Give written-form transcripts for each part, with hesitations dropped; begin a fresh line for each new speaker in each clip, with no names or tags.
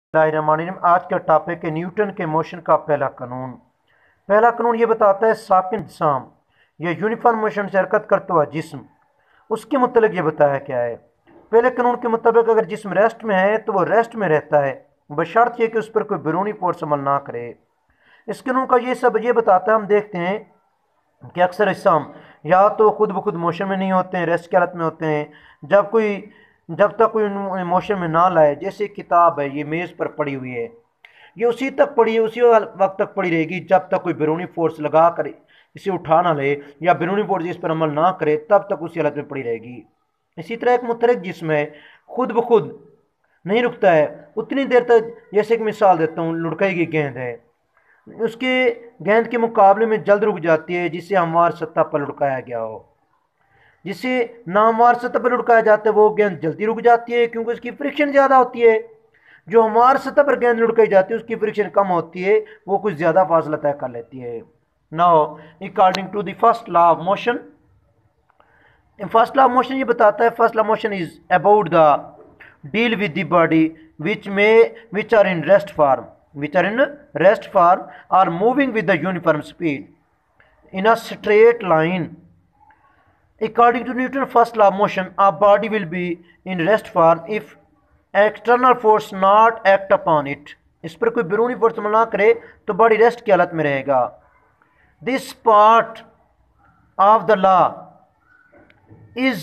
बिस्मिल्लाहिर्रहमानिर्रहीम। आज का टॉपिक है न्यूटन के मोशन का पहला कानून। पहला कानून ये बताता है साकिन जिस्म या यूनिफॉर्म मोशन से हरकत करता हुआ जिस्म, उसके मुतल्लिक ये बताया क्या है। पहले कानून के मुताबिक अगर जिस्म रेस्ट में है तो वो रेस्ट में रहता है, बशर्त ये कि उस पर कोई बैरूनी फोर्स अमल ना करे। इस कानून का ये बताता है, हम देखते हैं कि अक्सर जिस्म या तो खुद ब खुद मोशन में नहीं होते हैं, रेस्ट की हालत में होते हैं। जब तक कोई मोशन में ना लाए, जैसे किताब है ये मेज़ पर पड़ी हुई है, ये उसी तक पड़ी है, उसी वक्त तक पड़ी रहेगी जब तक कोई बैरूनी फोर्स लगा कर इसे उठा ना ले या बैरूनी फोर्स इस पर अमल ना करे, तब तक उसी हालत में पड़ी रहेगी। इसी तरह एक मुतहरिक जिस्म है, खुद ब खुद नहीं रुकता है उतनी देर तक, जैसे कि मिसाल देता हूँ, लुढ़काई की गेंद है, उसके गेंद के मुकाबले में जल्द रुक जाती है जिसे हमवार सतह पर लुढ़काया गया हो। जिसे नामवार सतह पर लुढ़काया जाता है वो गेंद जल्दी रुक जाती है क्योंकि उसकी फ्रिक्शन ज़्यादा होती है। जो हमार सतह पर गेंद लुढ़काई जाती है उसकी फ्रिक्शन कम होती है, वो कुछ ज़्यादा फासला तय कर लेती है। Now according to the first law of motion, first law of motion ये बताता है, first law of motion is about the deal with the body which are in rest form or moving with the uniform speed in a straight line. According to Newton's first law of motion, a body will be in rest form if external force not act upon it. इस पर कोई बैरूनी force अमल ना करे तो body rest की हालत में रहेगा। This part of the law is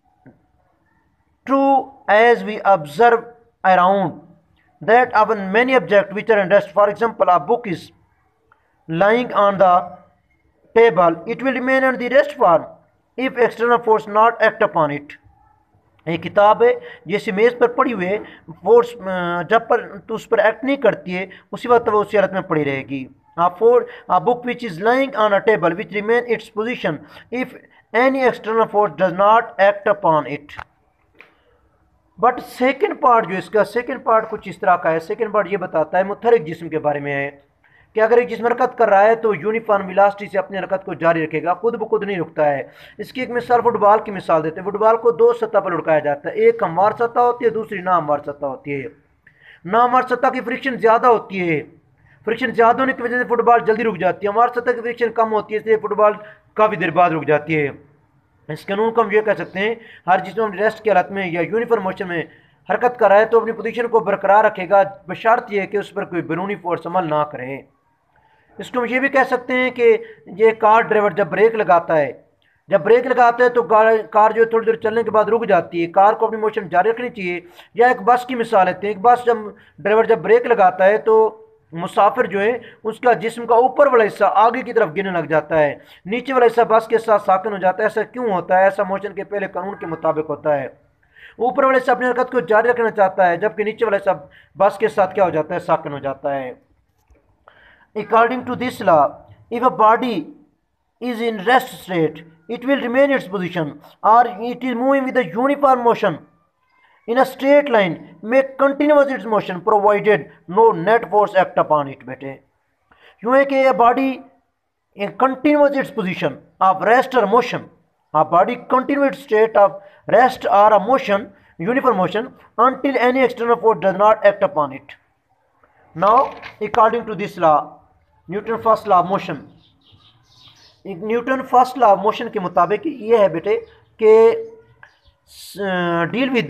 true as we observe around that of many objects which are in rest. For example, a book is lying on the table, it will remain in the rest form if external force not act upon it. एक किताब है जैसे मेज़ पर पड़ी हुई है, force जब पर तो उस पर एक्ट नहीं करती है, उसी वक्त वो उसी हालत में पड़ी रहेगी। A book which is lying on a table which remain its position if any external force does not act upon it. But second part जो इसका सेकेंड पार्ट कुछ इस तरह का है। सेकेंड पार्ट ये बताता है मुतहरिक जिस्म के बारे में है कि अगर एक जिस्म हरकत कर रहा है तो यूनिफॉर्म वेलोसिटी से अपनी हरकत को जारी रखेगा, खुद ब खुद नहीं रुकता है। इसकी एक मिसाल फुटबॉल की मिसाल देते हैं। फुटबॉल को दो सतह पर लुढ़काया जाता है, एक हमवार सतह होती है, दूसरी नामवार सतह होती है। नामवार सतह की फ्रिक्शन ज़्यादा होती है, फ्रिक्शन ज़्यादा होने की वजह से फुटबॉल जल्दी रुक जाती है। हमवार सतह की फ्रिक्शन कम होती है, इसलिए फुटबॉल काफ़ी देर बाद रुक जाती है। इस कानून को हम ये कह सकते हैं, हर जिस्म रेस्ट की हालत में या यूनिफॉर्म मोशन में हरकत कर रहा है तो अपनी पोजीशन को बरकरार रखेगा, बशर्त यह कि उस पर कोई बैरूनी फोर्स अमल ना करे। इसको हम ये भी कह सकते हैं कि ये कार ड्राइवर जब ब्रेक लगाता है तो कार जो थोड़ी देर चलने के बाद रुक जाती है, कार को अपनी मोशन जारी रखनी चाहिए। या एक बस की मिसाल लेते हैं, एक बस ड्राइवर जब ब्रेक लगाता है तो मुसाफिर जो है उसका जिस्म का ऊपर वाला हिस्सा आगे की तरफ गिरने लग जाता है, नीचे वाला हिस्सा बस के साथ साकिन हो जाता है। ऐसा क्यों होता है? ऐसा मोशन के पहले कानून के मुताबिक होता है। ऊपर वाले हिस्सा अपनी हरकत को जारी रखना चाहता है, जबकि नीचे वाला हिस्सा बस के साथ क्या हो जाता है? साकिन हो जाता है। According to this law, if a body is in rest state, it will remain its position, or it is moving with a uniform motion in a straight line, may continuous its motion provided no net force act upon it. बेटे यूँ है कि a body continues its position of rest or motion, a body continues its state of rest or a motion, uniform motion, until any external force does not act upon it. Now, according to this law, Newton first law of motion, Newton first law of motion के मुताबिक ये है बेटे कि deal with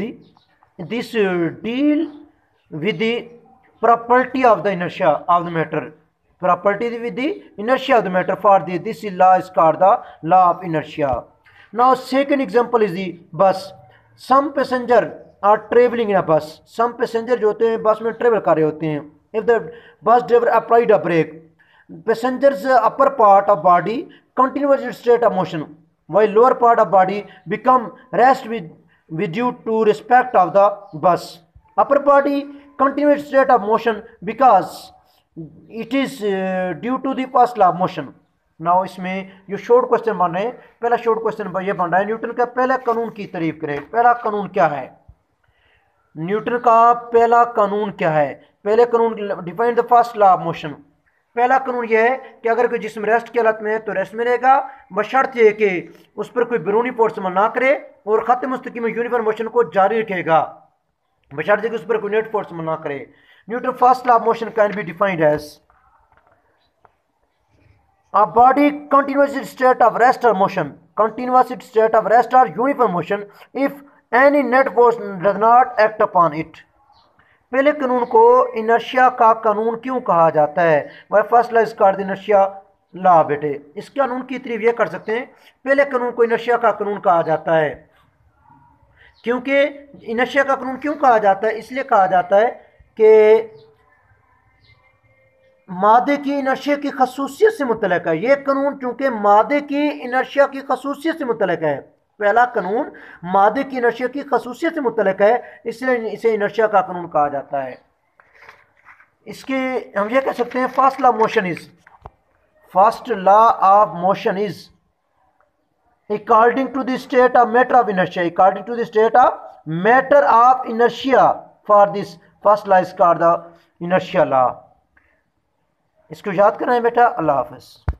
the property of the inertia of the matter, property with the inertia of the matter, for this law is called the law of inertia. Now second example is the bus. Some passenger are travelling in a bus, some passenger जो होते हैं बस में travel कर रहे होते हैं। If the bus driver applied a brake, passengers upper part of body continues its state of motion while lower part of body become rest with due to respect of the bus. Upper body continues its state of motion because it is due to the first law of motion. Now इसमें जो short question बन रहे हैं, पहला short question ये बन रहा है, न्यूटन का पहला कानून की तारीफ करें। पहला कानून क्या है? न्यूटन का पहला कानून क्या है? पहले कानून define the first law of motion. पहला कानून यह है कि अगर कोई जिस्म रेस्ट की हालत में है तो रेस्ट में रहेगा, बशर्त यह कि उस पर कोई बैरूनी फोर्स अमल ना करे और खत्म मुस्तकीम यूनिफॉर्म मोशन को जारी रखेगा, बशर्ते कि उस पर कोई नेट फोर्स अमल ना करे। Newton first law of motion can be defined as a body continuous in state of rest or motion, continuous in state of rest or uniform motion if any net force does not act upon it. पहले कानून को inertia का कानून क्यों कहा जाता है? वह first law is called inertia law बेटे। इस कानून की तारीफ ये कर सकते हैं, पहले कानून को इनर्शिया का कानून कहा जाता है। क्योंकि इनर्शिया का कानून क्यों कहा जाता है? इसलिए कहा जाता है कि मादे की इनर्शिया की खसूसियत से मुतल्लिक है। ये कानून चूंकि मादे की इनर्शिया की खसूसियत से मुतल्लिक है, पहला कानून मादे की इनर्शिया की खसूसियत से मुतल्लिक है, इसलिए इसे इनर्शिया का कानून कहा जाता है। इसके हम ये कह सकते हैं first law of motion is, first law of motion is according to the state of matter of inertia, according to the state of matter of inertia. For this first law is called the inertia law. इसको याद करना है बेटा। अल्लाह हाफ़िज़।